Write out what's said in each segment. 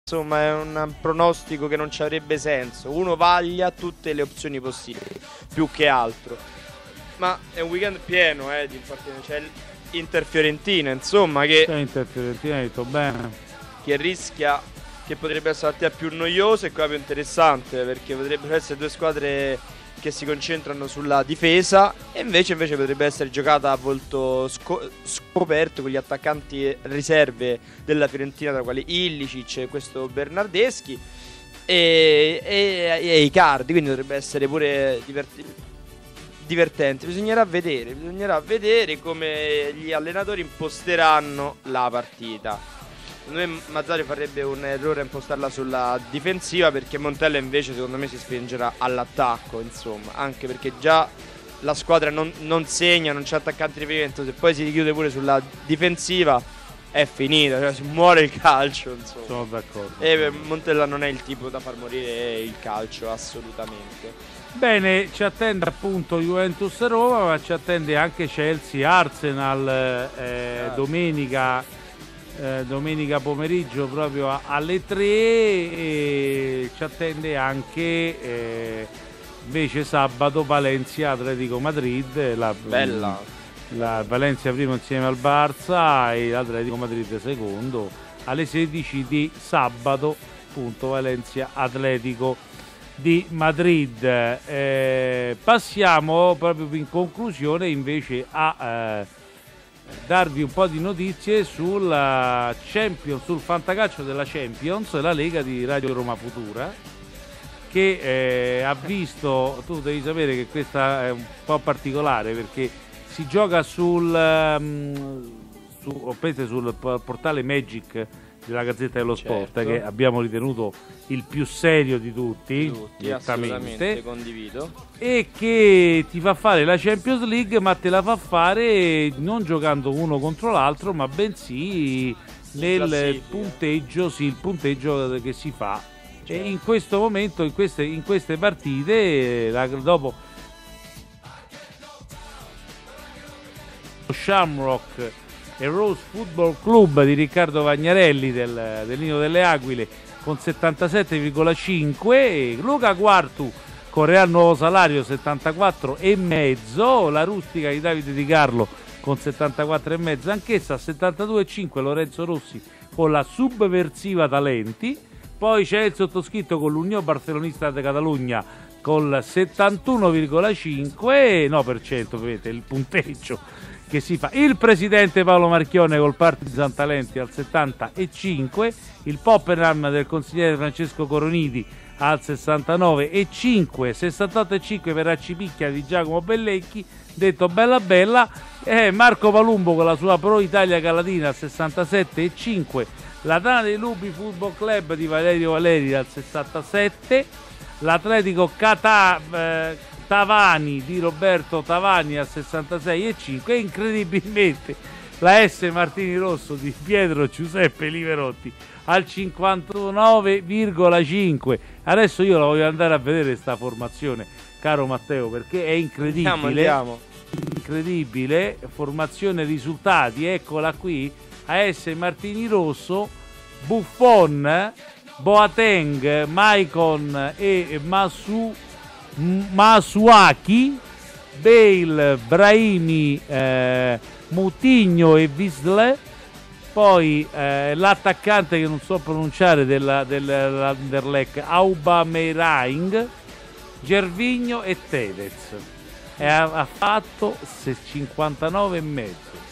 insomma è un pronostico che non ci avrebbe senso. Uno vaglia tutte le opzioni possibili, più che altro. Ma è un weekend pieno di partite. C'è l'Inter-Fiorentina, insomma, che Inter-Fiorentina, hai detto bene. Che rischia, che potrebbe essere la partita più noiosa e quella più interessante, perché potrebbero essere due squadre che si concentrano sulla difesa e invece potrebbe essere giocata a volto scoperto con gli attaccanti riserve della Fiorentina, tra quali Illicic e questo Bernardeschi e Icardi, quindi potrebbe essere pure divertente. Bisognerà vedere come gli allenatori imposteranno la partita. Secondo me Mazzarri farebbe un errore a impostarla sulla difensiva, perché Montella invece secondo me si spingerà all'attacco, insomma, anche perché già la squadra non segna, non c'è attaccante di riferimento, se poi si richiude pure sulla difensiva è finita, cioè si muore il calcio, insomma. Sono d'accordo. E Montella non è il tipo da far morire il calcio, assolutamente. Bene, ci attende appunto Juventus-Roma, ma ci attende anche Chelsea-Arsenal domenica pomeriggio proprio alle 3, e ci attende anche invece sabato Valencia-Atletico Madrid, la Valencia primo insieme al Barça e l'Atletico Madrid secondo alle 16 di sabato, appunto Valencia-Atletico di Madrid. Passiamo proprio in conclusione invece a darvi un po' di notizie sul fantacalcio della Champions, la Lega di Radio Roma Futura, che ha visto, tu devi sapere che questa è un po' particolare perché si gioca sul portale Magic della Gazzetta dello Sport, certo, che abbiamo ritenuto il più serio di tutti assolutamente condivido, e che ti fa fare la Champions League, ma te la fa fare non giocando uno contro l'altro, ma bensì nel punteggio, il punteggio che si fa, certo. E in questo momento, in queste partite, dopo lo Shamrock e Rose Football Club di Riccardo Vagnarelli del Nino delle Aquile con 77,5, e Luca Quartu con Real Nuovo Salario 74,5, la Rustica di Davide Di Carlo con 74,5 anch'essa, 72,5 Lorenzo Rossi con la Subversiva Talenti, poi c'è il sottoscritto con l'Unione Barcelonista de Catalunya con 71,5% ovviamente il punteggio che si fa. Il presidente Paolo Marchione col Partizan Talenti al 70,5, il Poppenham del consigliere Francesco Coronidi al 69,5, 68,5 per Accipicchia di Giacomo Bellecchi, detto bella bella, Marco Palumbo con la sua Pro Italia Calatina al 67,5, la Tana dei Lupi Football Club di Valerio Valeri al 67, l'Atletico Tavani di Roberto Tavani al 66,5 e incredibilmente la S Martini Rosso di Pietro Giuseppe Liverotti al 59,5. Adesso io la voglio andare a vedere sta formazione, caro Matteo, perché è incredibile. Andiamo. Incredibile, formazione risultati, eccola qui: AS Martini Rosso, Buffon, Boateng, Maicon e Masuaki, Bale, Brahimi, Moutinho e Visle, poi l'attaccante che non so pronunciare dell'Anderlecht, Aubameyang, Gervinho e Tevez, e ha fatto 59,5.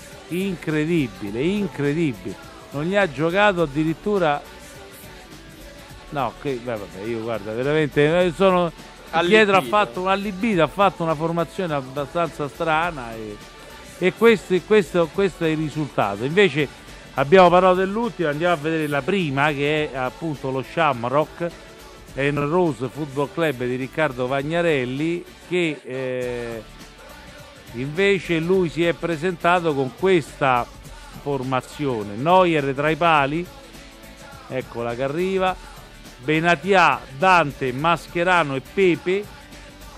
Incredibile, non gli ha giocato addirittura, no, vabbè, io guarda, veramente sono Pietro ha fatto un allibito, ha fatto una formazione abbastanza strana e questo è il risultato. Invece abbiamo parlato dell'ultima, andiamo a vedere la prima, che è appunto lo Shamrock e il Rose Football Club di Riccardo Vagnarelli, che invece lui si è presentato con questa formazione: Neuer tra i pali, eccola che arriva, Benatia, Dante, Mascherano e Pepe,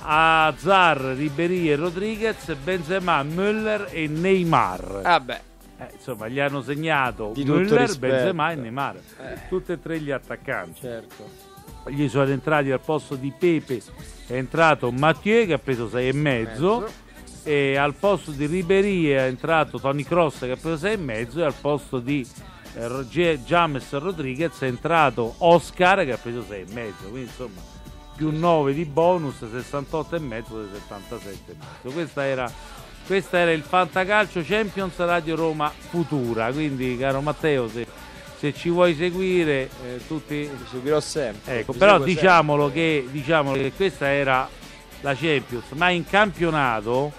Hazard, Ribéry e Rodriguez, Benzema, Müller e Neymar. insomma, gli hanno segnato di tutto Müller, rispetto. Benzema e Neymar, tutti e tre gli attaccanti. Certo. Gli sono entrati al posto di Pepe, è entrato Mathieu che ha preso 6,5, e al posto di Ribéry è entrato Toni Kroos che ha preso 6,5, e al posto di James Rodriguez è entrato Oscar che ha preso 6,5, quindi insomma più 9 di bonus, 68,5 dei 77,5. Questo era il Fantacalcio Champions Radio Roma Futura, quindi caro Matteo, se ci vuoi seguire tutti Ti seguirò sempre. Ecco, però diciamolo che questa era la Champions, ma in campionato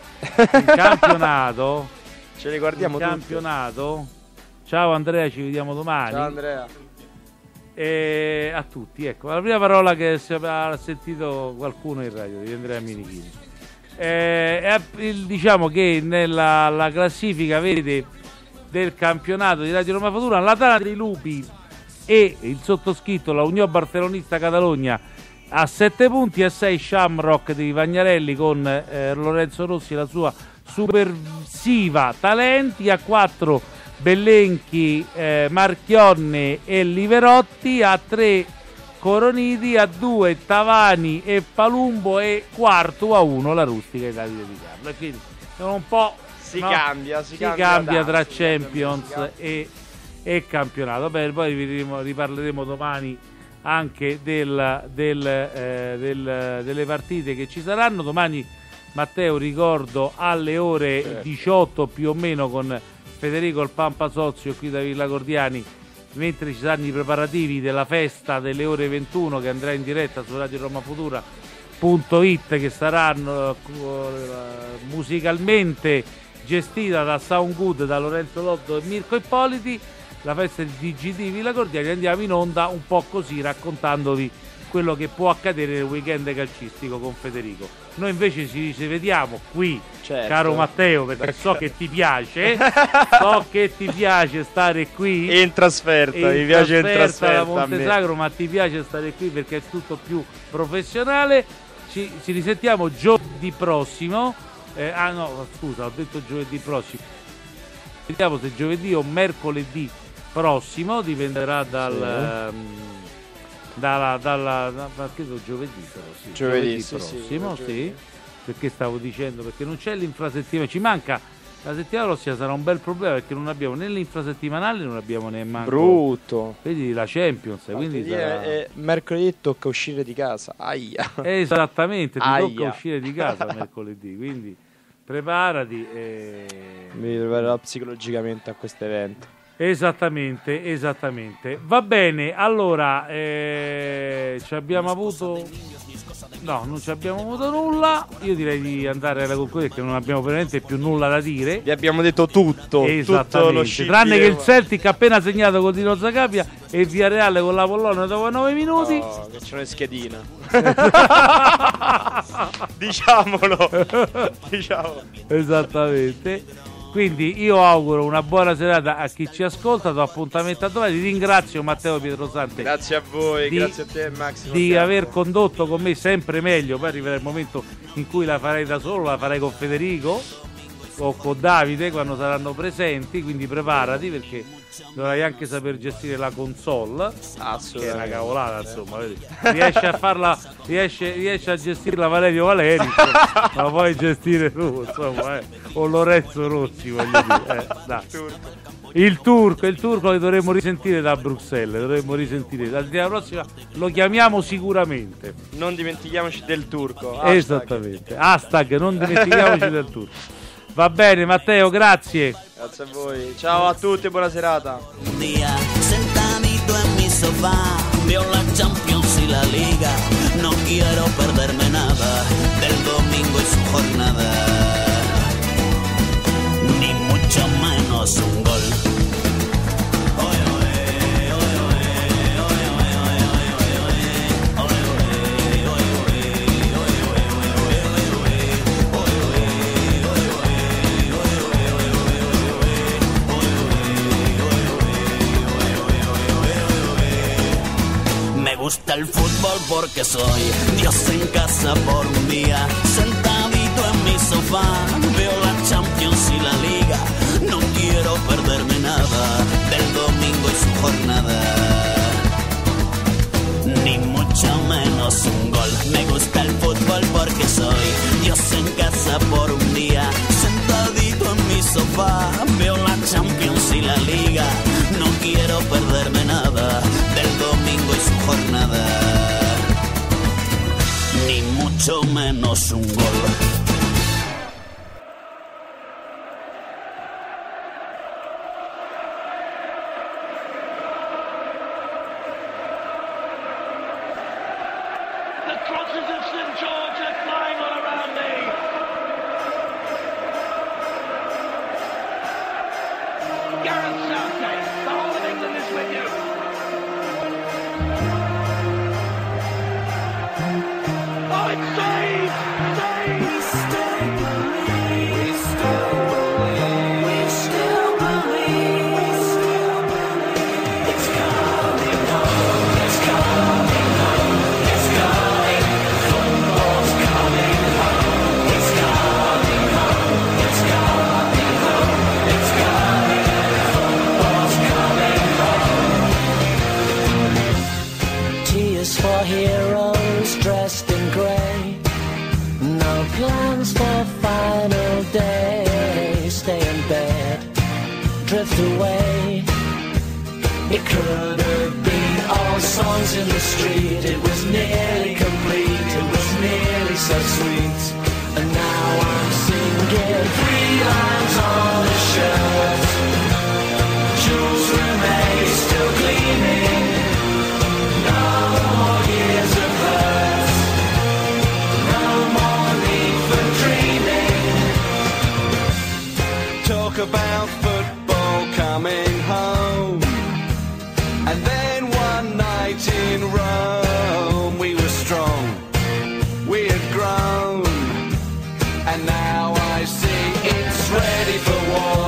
ce ne guardiamo in campionato. Ciao Andrea, ci vediamo domani. Ciao Andrea. A tutti, ecco, la prima parola che si ha sentito qualcuno in radio di Andrea Minichini. Diciamo che nella classifica, vedete, del campionato di Radio Roma Futura, la Tana dei Lupi e il sottoscritto, la Unione Barcellonista Catalogna, a 7 punti, a 6 Shamrock di Vagnarelli con Lorenzo Rossi e la sua supersiva Talenti, a 4 Bellenchi, Marchionne e Liverotti, a 3 Coroniti, a 2 Tavani e Palumbo, e quarto a 1 la Rustica e Davide Di Carlo. E quindi sono un po'... si cambia tra Champions e campionato. Beh, poi riparleremo domani anche delle partite che ci saranno. Domani, Matteo, ricordo alle ore 18 più o meno, con Federico il Pampa Sozio qui da Villa Gordiani, mentre ci saranno i preparativi della festa delle ore 21 che andrà in diretta su RadioRomaFutura.it, che saranno musicalmente gestita da Sound Good, da Lorenzo Lotto e Mirko Ippoliti, la festa di GD Villa Gordiani. Andiamo in onda un po' così, raccontandovi quello che può accadere nel weekend calcistico con Federico. Noi invece ci vediamo qui, caro Matteo, perché so che ti piace, stare qui in trasferta, mi piace in trasferta da Montesagro, ma ti piace stare qui perché è tutto più professionale. Ci risentiamo giovedì prossimo. Ho detto giovedì prossimo. Vediamo se giovedì o mercoledì prossimo, dipenderà credo giovedì, però giovedì prossimo, perché stavo dicendo, perché non c'è l'infrasettimana, ci manca la settimana prossima, sarà un bel problema perché non abbiamo né l'infrasettimanale, non abbiamo neanche brutto, vedi, la Champions, quindi mercoledì tocca uscire di casa. Aia. Esattamente, tocca uscire di casa mercoledì, quindi preparati. Mi preparerò psicologicamente a questo evento. Esattamente. Va bene, allora ci abbiamo avuto... No, non ci abbiamo avuto nulla. Io direi di andare alla conclusione perché non abbiamo veramente più nulla da dire. Vi abbiamo detto tutto. Esattamente, tutto tranne che il Celtic ha appena segnato con Dino Zagabria e il Villarreal con la Polonia dopo 9 minuti. No, che c'è una schedina. Diciamolo. Esattamente. Quindi io auguro una buona serata a chi ci ascolta, do appuntamento a domani. Ti ringrazio, Matteo Pietrosante. Grazie a voi, grazie a te Max. Di aver condotto con me sempre meglio. Poi arriverà il momento in cui la farei da solo, la farei con Federico o con Davide quando saranno presenti, quindi preparati perché dovrai anche saper gestire la console, che è una cavolata, insomma, vedi? Riesce a gestirla Valerio Valeri, insomma, ma puoi gestire tu, insomma, o Lorenzo Rossi, voglio dire, dai. Il turco che dovremmo risentire da Bruxelles, la settimana prossima lo chiamiamo sicuramente. Non dimentichiamoci del turco. Esattamente, hashtag non dimentichiamoci del turco. Va bene Matteo, grazie. Grazie a voi. Ciao a tutti e buona serata. Un día sentadito en mi sofá veo la Champions y la Liga. No quiero perderme nada del domingo y su jornada, ni mucho menos un gol. Me gusta el fútbol porque soy Dios en casa por un día. Sentadito en mi sofá veo la Champions y la Liga. No quiero quiero perderme nada del domingo y su jornada. Ni mucho menos un gol. Me gusta el fútbol porque soy Dios en casa por un día. Sentadito en mi sofá, veo la Champions y la Liga. No quiero perderme nada del domingo y su jornada. Ni mucho menos un gol.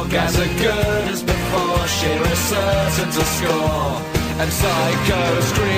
To score and Psycho scream